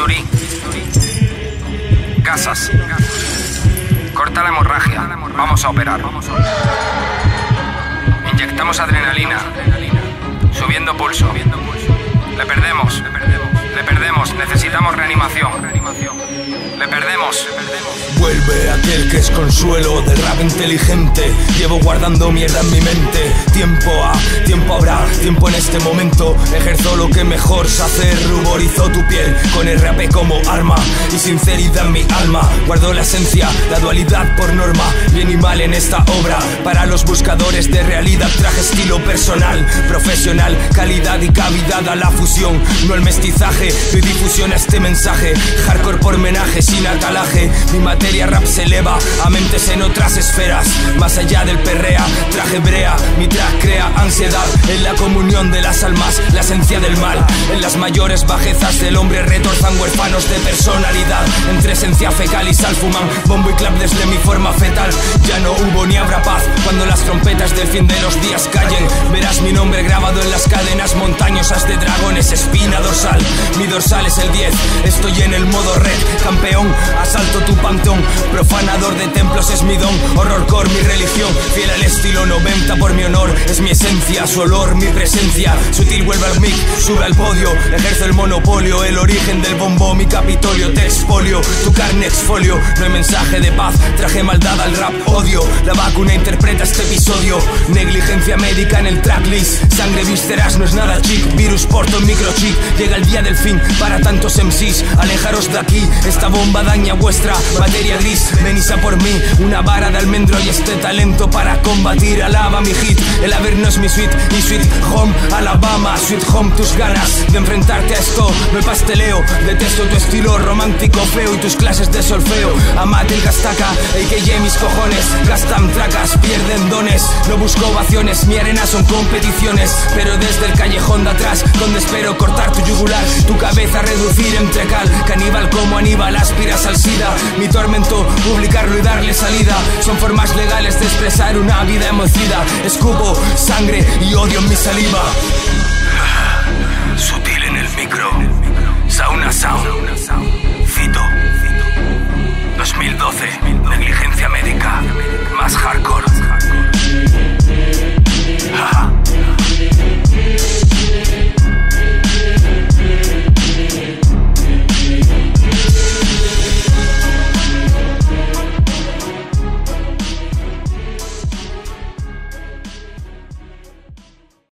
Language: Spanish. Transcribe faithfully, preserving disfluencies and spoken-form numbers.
Bisturí. Gasas. Corta la hemorragia. Vamos a operar. Inyectamos adrenalina. Subiendo pulso. Le perdemos. Le perdemos. Necesitamos reanimación. Le perdemos. Vuelve aquel que es consuelo del rap inteligente. Llevo guardando mierda en mi mente. Tiempo a, tiempo habrá, tiempo en este momento. Ejerzo lo que mejor sé hacer. Ruborizó tu piel con el rap como arma y sinceridad en mi alma. Guardo la esencia, la dualidad por norma. Bien y mal en esta obra. Para los buscadores de realidad traje estilo personal, profesional, calidad y cavidad a la fusión. No el mestizaje, doy difusión a este mensaje. Hardcore por homenaje, sin atalaje. Mi materia rap se eleva a mentes en otras esferas. Más allá del perrea, traje brea. Mi track crea ansiedad en la comunión de las almas, la esencia del mal. En las mayores bajezas del hombre retorzan huérfanos de personalidad. Entre esencia fecal y sal fuman bombo y clap desde mi forma fetal. Ya no hubo ni habrá paz cuando las trompetas del fin de los días callen. Verás mi nombre grabado en las cadenas montañosas de dragones, espina dorsal. Mi dorsal es el diez, estoy en el modo red. Campeón, asalto tu panteón. Profanador de templos es mi don. Horrorcore mi religión, fiel al estilo noventa por mi honor. Es mi esencia, su olor, mi presencia. Sutil vuelve al mic, sube al podio. Ejerzo el monopolio, el origen del bombo. Mi capitolio, te expolio, tu carne exfolio. No hay mensaje de paz, traje maldad al rap, odio. La vacuna interpreta este episodio. Negligencia médica en el tracklist. Sangre, vísceras, no es nada chic. Virus, porto, microchip. Llega el día del fin para tantos M Cs. Alejaros de aquí, esta bomba daña vuestra materia gris. Venís a por mí, una vara de almendro y este talento para combatir. Alaba mi hit, el haber no es mi suite. Mi sweet home, Alabama, sweet home. Tus ganas de enfrentarte a esto, no hay pasteleo. Detesto tu estilo romántico feo y tus clases de solfeo. Amate el gastaca, a k a mis cojones. Gastan tracas, pierden dones. No busco ovaciones, mi arena son competiciones. Pero desde el callejón de atrás, donde espero cortar tu yugular, tu cabeza reducir en trecal. Caníbal como Aníbal, aspiras al SIDA. Mi tormento, publicarlo y darle salida. Son formas legales de expresar una vida emocida. Escupo sangre y odio en mi saliva. Sutil en el micro. Sauna Sound. Fito. dos mil doce. Negligencia médica. Más hardcore.